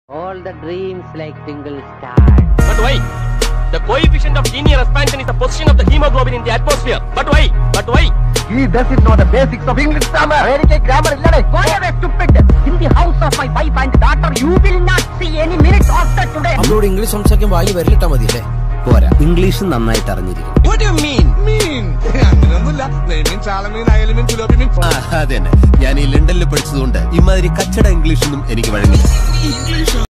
All the dreams like single stars. But why? The coefficient of linear expansion is the position of the hemoglobin in the atmosphere. But why? But why? He doesn't know the basics of English grammar. Very grammar is not. Go away, stupid. In the house of my wife and daughter, you will not see any minutes after today. നമ്മളോട് English സംസാരിക്കാൻ വായി വരലിട്ടാ മതിയല്ലേ? പോരാ, English നന്നായിട്ട് അറിഞ്ഞിരിക്കും. What do you mean? അങ്ങനെയൊന്നുമില്ല. അതെ, ഞാൻ ഈ ലണ്ടനിൽ പഠിച്ചതുകൊണ്ട് ഇമാതിരി കച്ചട ഇംഗ്ലീഷൊന്നും എനിക്ക് വഴങ്ങില്ല.